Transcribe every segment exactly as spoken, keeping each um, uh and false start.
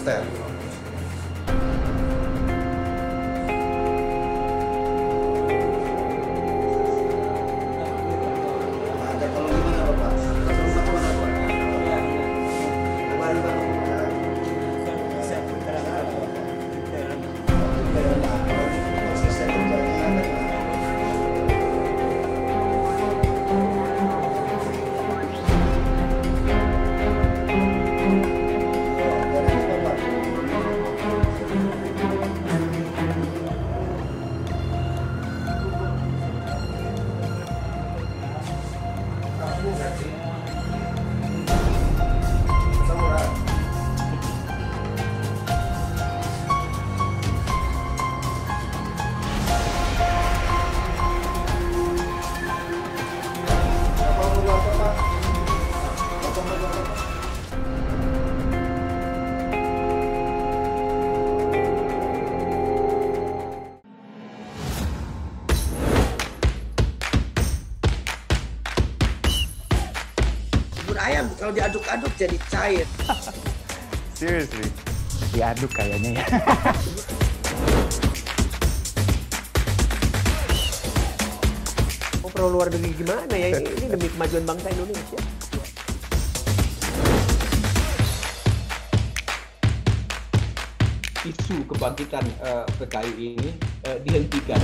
asisten. Ayam kalau diaduk-aduk jadi cair. Seriously? Diaduk kayaknya ya. Oh, perlu luar negeri gimana ya? Ini demi kemajuan bangsa Indonesia. Isu kebangkitan uh, P K I ini uh, dihentikan.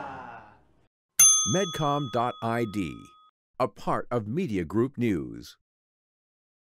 Medcom dot I D, a part of Media Group News.